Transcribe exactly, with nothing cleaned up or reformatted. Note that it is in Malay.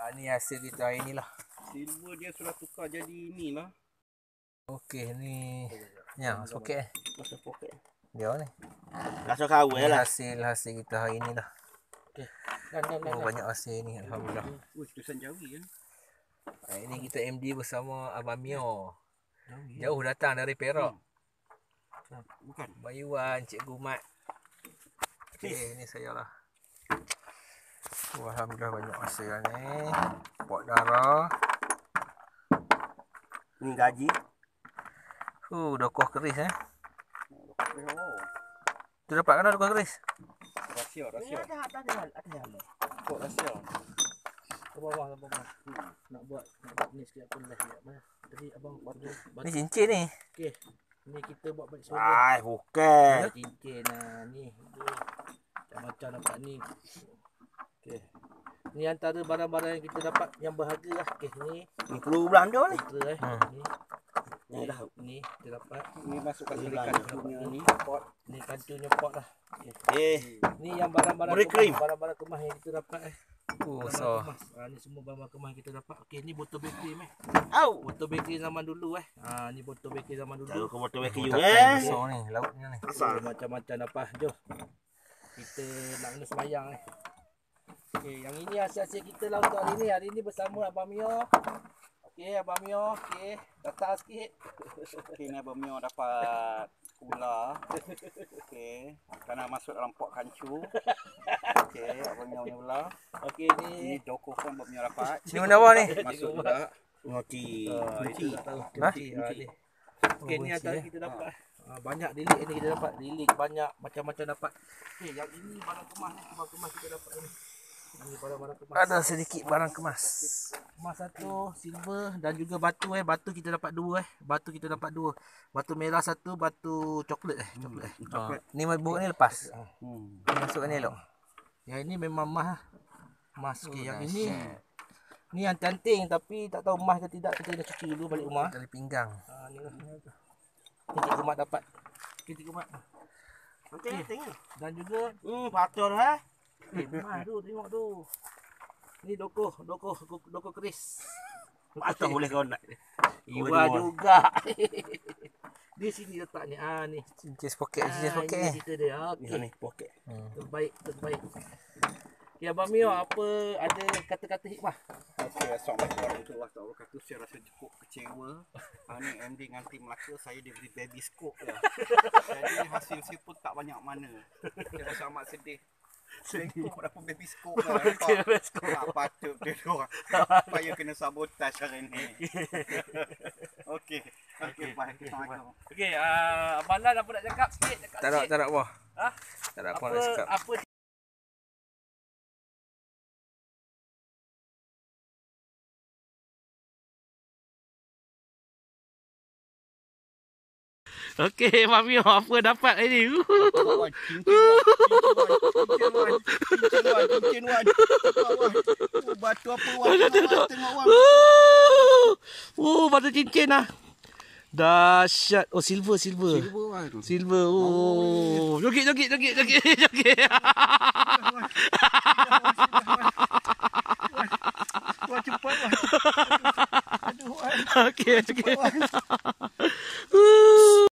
Ha, ni hasil kita hari ni lah. Silver dia sudah tukar jadi ni lah. Okey, ni. Ya, masuk poket eh. Masuk poket. Dia ni. Masuk kawin Ni lah. hasil-hasil kita hari ni lah. Okey. Dan dan dan. Oh, banyak hasil ni, alhamdulillah. Uish, tulisan Jawi kan. Hari ni kita M D bersama Abang Mio. Jauh datang dari Perak. Hmm. Bukan. Bayuan, Cikgu Mat. Okey, ni saya lah. Oh, alhamdulillah banyak hasil ni. Pot darah. Ni gaji. Uh, dokoh keris eh. Oh. Tu dapat kan dokoh keris? Rahsia, Ni rahsia. ada ada ada ada ada. Kok rahsia. Ke bawah ke bawah. Hmm. Nak buat nak buat ni sikit pun dah nak mana. Tadi abang batu Ni cincin ni. okey. Ni kita buat balik semua. Ai, bukan. Cincin nah ni. Macam-macam dapat ni. Okey. Ni antara barang-barang yang kita dapat yang berharga lah. Okey ni. Ni perlu belanja ni. Kita eh. Hmm. Ni. Ni dah. Ni kita dapat. Ni masukkan Ni belikan kancunya punya ni. ni pot. Ni kancunya pot lah. Okey. Eh, Ni yang barang-barang Beri krim. kemas, barang-barang kemas yang kita dapat eh. Oh, Barang so. kemas. Ha, ni semua barang kemas yang kita dapat. Okey, ni botol bakery meh. au. Botol bakery zaman dulu eh. Ha, ni botol bakery zaman dulu. Tahu kau botol beki you Takkan eh. besar ni, lautnya ni. Okay, macam-macam dapat. Jom. Kita nak kena semayang eh. Okey, yang ini hasil-hasil kita lah untuk hari ni. Hari ni bersama Abang Mio. Okey, Abang Mio. Okey, datang sikit. Okey, ni Abang Mio dapat ular. Okey, kerana masuk dalam pot kancu. Okey, Abang Mio punya ular. Okey, Ni ni. doko pun Abang Mio dapat. Ni mana apa ni? Masuk juga. Ngoti. Ah, Ngoti. itu tak tahu. Ha? Kunci. Ha, ni. Okey, Oh, ni kunci, antara eh. kita dapat. Ha, banyak lilik ni kita dapat. Lilik banyak macam-macam dapat. Okey, yang ini barang kemas ni. Barang kemas kita dapat ni. Ini barang-barang kemas. Ada sedikit barang kemas. Emas satu, silver dan juga batu eh. Batu kita dapat dua eh. Batu kita dapat dua. Batu merah satu, batu coklat eh. Coklat eh. Ha. Ni buruk ni lepas. Hmm. Ni masukkan ni elok. Yang ini memang emas lah. Emas. Oh, Okay, yang dahsyat. ini ni yang cantik tapi tak tahu emas ke tidak. Kita kena cuci dulu balik rumah. Dari pinggang. Ha, ni lah. Ni Cikgu Mat dapat. Okay, Cikgu Mat. Okey, tengok. Dan juga Hmm, patut eh. eh, emas tu tengok tu. Ni dokoh, dokoh, dokoh keris. Patut boleh kau nak. Iwa juga. Di sini letaknya. Ah ni. Cincin poket, cincin Ah, poket ini eh. cerita dia. Ni Okey. ni poket. Hmm. Terbaik, terbaik. Ya Abang Mio, apa ada kata-kata hikmah? Okey, Assalamualaikum warahmatullahi wabarakatuh. Saya rasa cukup kecewa. Ha, ni M D dengan tim Melaka, saya diberi baby scope je. Jadi hasil saya pun tak banyak mana. Saya rasa amat sedih. Sedih dapat baby scope lah. Tak patut dia orang. Supaya kena sabotaj hari ni. Okey. Okey, baik. Assalamualaikum. Okey, uh, Abang Lan apa nak cakap sikit? Cakap Tak ada, sikit. tak ada apa. Ha? Tak ada apa Apa nak cakap. apa Okey, Mami, apa dapat hari ni? Batu apa wan? Tengok wan. Oh, batu cincin lah. Dahsyat. Oh, silver, silver. Silver wan. Silver. Oh. Joget, joget, joget, joget, joget. Wan cepat wan. Aduh wan. Okey, okey. Wan.